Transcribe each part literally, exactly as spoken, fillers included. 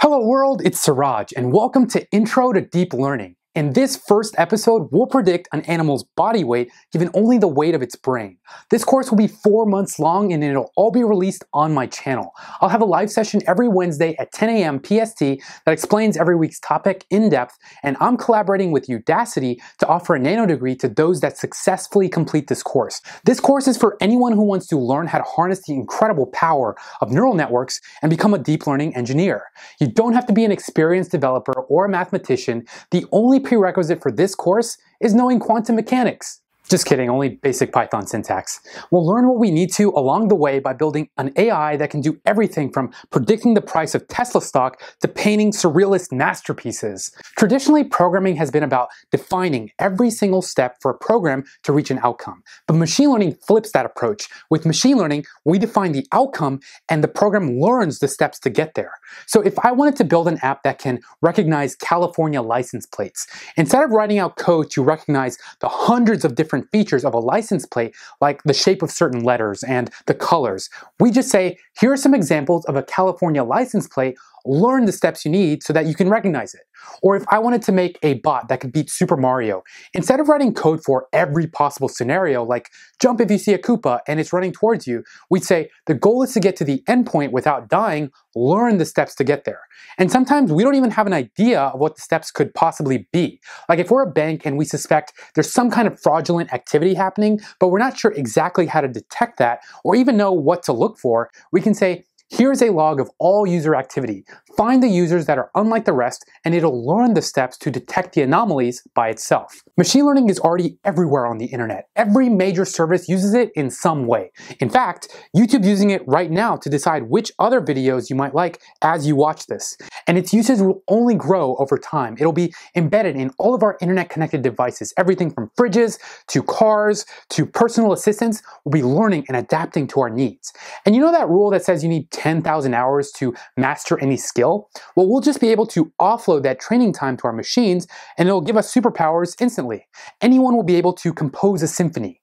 Hello world, it's Siraj, and welcome to Intro to Deep Learning. In this first episode, we'll predict an animal's body weight given only the weight of its brain. This course will be four months long and it'll all be released on my channel. I'll have a live session every Wednesday at ten A M P S T that explains every week's topic in depth, and I'm collaborating with Udacity to offer a nanodegree to those that successfully complete this course. This course is for anyone who wants to learn how to harness the incredible power of neural networks and become a deep learning engineer. You don't have to be an experienced developer or a mathematician. The only prerequisite for this course is knowing quantum mechanics. Just kidding, only basic Python syntax. We'll learn what we need to along the way by building an A I that can do everything from predicting the price of Tesla stock to painting surrealist masterpieces. Traditionally, programming has been about defining every single step for a program to reach an outcome. But machine learning flips that approach. With machine learning, we define the outcome and the program learns the steps to get there. So if I wanted to build an app that can recognize California license plates, instead of writing out code to recognize the hundreds of different features of a license plate, like the shape of certain letters and the colors, we just say, here are some examples of a California license plate, learn the steps you need so that you can recognize it. Or if I wanted to make a bot that could beat Super Mario, instead of writing code for every possible scenario, like jump if you see a Koopa and it's running towards you, we'd say the goal is to get to the endpoint without dying, learn the steps to get there. And sometimes we don't even have an idea of what the steps could possibly be. Like if we're a bank and we suspect there's some kind of fraudulent activity happening, but we're not sure exactly how to detect that or even know what to look for, we can say, here's a log of all user activity. Find the users that are unlike the rest, and it'll learn the steps to detect the anomalies by itself. Machine learning is already everywhere on the internet. Every major service uses it in some way. In fact, YouTube's using it right now to decide which other videos you might like as you watch this. And its usage will only grow over time. It'll be embedded in all of our internet-connected devices. Everything from fridges to cars to personal assistants will be learning and adapting to our needs. And you know that rule that says you need ten thousand hours to master any skill? Well, we'll just be able to offload that training time to our machines, and it'll give us superpowers instantly. Anyone will be able to compose a symphony.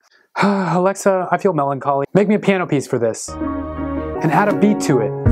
Alexa, I feel melancholy. Make me a piano piece for this. And add a beat to it.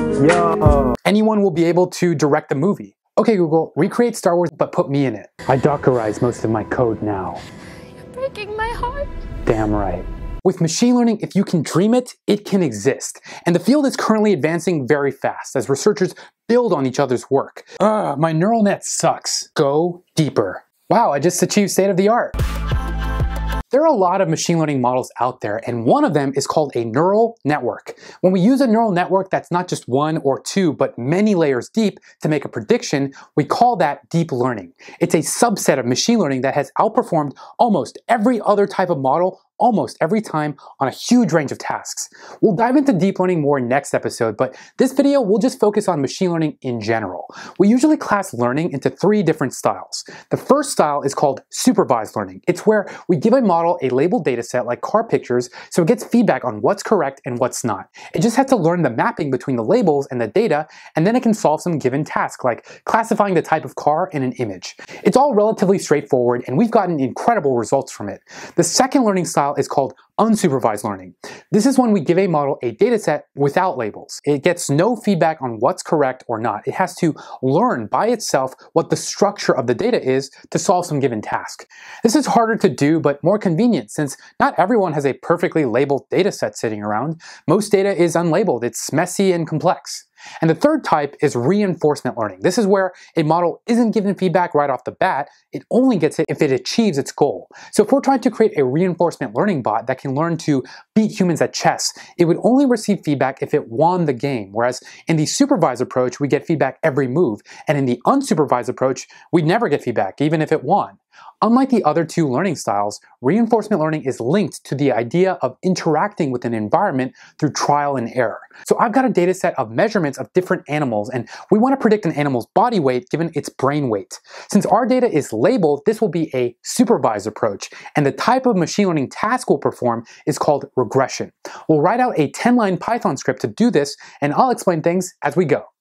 Yo. Anyone will be able to direct a movie. Okay, Google, recreate Star Wars, but put me in it. I Dockerize most of my code now. You're breaking my heart. Damn right. With machine learning, if you can dream it, it can exist. And the field is currently advancing very fast as researchers build on each other's work. Ugh, my neural net sucks. Go deeper. Wow, I just achieved state of the art. There are a lot of machine learning models out there, and one of them is called a neural network. When we use a neural network that's not just one or two, but many layers deep to make a prediction, we call that deep learning. It's a subset of machine learning that has outperformed almost every other type of model almost every time on a huge range of tasks. We'll dive into deep learning more next episode, but this video will just focus on machine learning in general. We usually class learning into three different styles. The first style is called supervised learning. It's where we give a model a labeled data set like car pictures so it gets feedback on what's correct and what's not. It just has to learn the mapping between the labels and the data, and then it can solve some given task like classifying the type of car in an image. It's all relatively straightforward, and we've gotten incredible results from it. The second learning style is called unsupervised learning. This is when we give a model a dataset without labels. It gets no feedback on what's correct or not. It has to learn by itself what the structure of the data is to solve some given task. This is harder to do but more convenient since not everyone has a perfectly labeled dataset sitting around. Most data is unlabeled. It's messy and complex. And the third type is reinforcement learning. This is where a model isn't given feedback right off the bat. It only gets it if it achieves its goal. So if we're trying to create a reinforcement learning bot that can learn to beat humans at chess, it would only receive feedback if it won the game. Whereas in the supervised approach, we get feedback every move. And in the unsupervised approach, we'd never get feedback, even if it won. Unlike the other two learning styles, reinforcement learning is linked to the idea of interacting with an environment through trial and error. So I've got a data set of measurements of different animals, and we want to predict an animal's body weight given its brain weight. Since our data is labeled, this will be a supervised approach, and the type of machine learning task we'll perform is called regression. We'll write out a ten line Python script to do this, and I'll explain things as we go.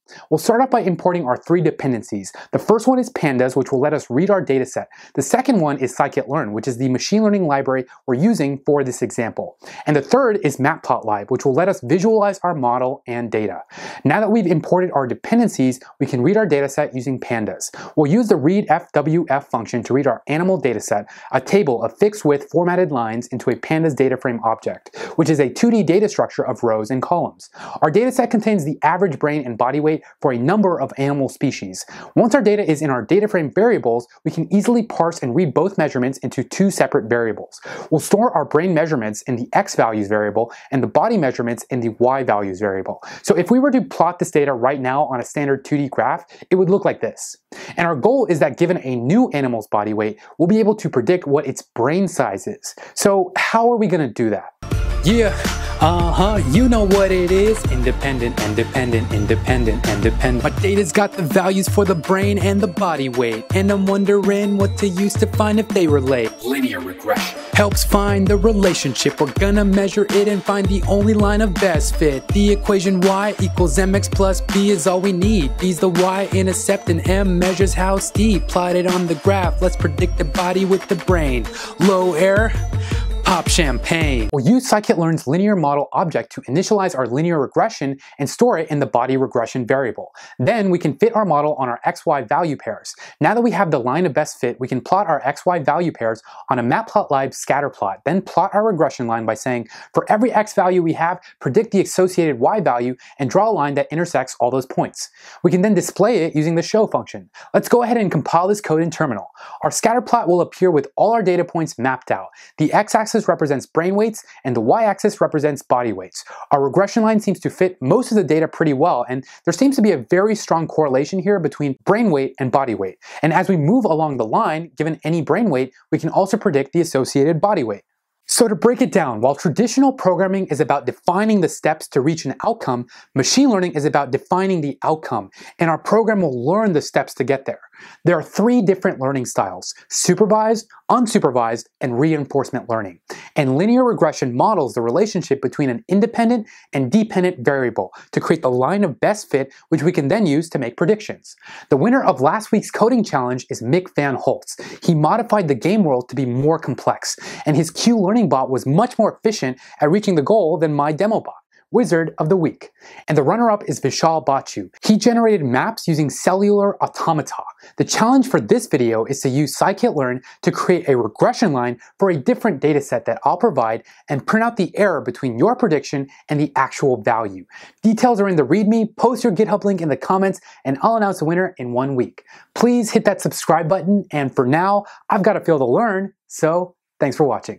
We'll start off by importing our three dependencies. The first one is pandas, which will let us read our dataset. The second one is scikit-learn, which is the machine learning library we're using for this example. And the third is matplotlib, which will let us visualize our model and data. Now that we've imported our dependencies, we can read our dataset using pandas. We'll use the readfwf function to read our animal dataset, a table of fixed width formatted lines, into a pandas data frame object, which is a two D data structure of rows and columns. Our dataset contains the average brain and body weight for a number of animal species. Once our data is in our data frame variables, we can easily parse and read both measurements into two separate variables. We'll store our brain measurements in the x values variable and the body measurements in the y values variable. So if we were to plot this data right now on a standard two D graph, it would look like this. And our goal is that given a new animal's body weight, we'll be able to predict what its brain size is. So how are we going to do that? Yeah, uh-huh, you know what it is. Independent, independent, independent, independent. My data's got the values for the brain and the body weight, and I'm wondering what to use to find if they relate. Linear regression helps find the relationship. We're gonna measure it and find the only line of best fit. The equation y equals mx plus b is all we need. B's the y-intercept and m measures how steep. Plotted on the graph, let's predict the body with the brain. Low error, pop champagne. We'll use scikit-learn's linear model object to initialize our linear regression and store it in the body regression variable. Then we can fit our model on our X Y value pairs. Now that we have the line of best fit, we can plot our X Y value pairs on a matplotlib scatter plot. Then plot our regression line by saying, for every X value we have, predict the associated Y value and draw a line that intersects all those points. We can then display it using the show function. Let's go ahead and compile this code in terminal. Our scatter plot will appear with all our data points mapped out. The x-axis represents brain weights and the y-axis represents body weights. Our regression line seems to fit most of the data pretty well, and there seems to be a very strong correlation here between brain weight and body weight. And as we move along the line, given any brain weight, we can also predict the associated body weight. So to break it down, while traditional programming is about defining the steps to reach an outcome, machine learning is about defining the outcome, and our program will learn the steps to get there. There are three different learning styles: supervised, unsupervised, and reinforcement learning. And linear regression models the relationship between an independent and dependent variable to create the line of best fit, which we can then use to make predictions. The winner of last week's coding challenge is Mick Van Holtz. He modified the game world to be more complex, and his Q-learning bot was much more efficient at reaching the goal than my demo bot. Wizard of the Week. And the runner-up is Vishal. He generated maps using cellular automata. The challenge for this video is to use scikit-learn to create a regression line for a different dataset that I'll provide and print out the error between your prediction and the actual value. Details are in the README, post your GitHub link in the comments, and I'll announce the winner in one week. Please hit that subscribe button, and for now, I've got to feel to learn, so thanks for watching.